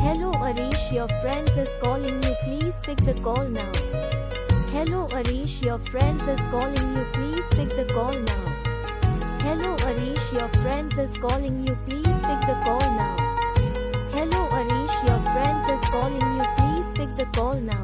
Hello Arreesh, your friends is calling you, please pick the call now. Hello Arreesh, your friends is calling you, please pick the call now. Hello Arreesh, your friends is calling you, please pick the call now. Hello Arreesh, your friends is calling you, please pick the call now.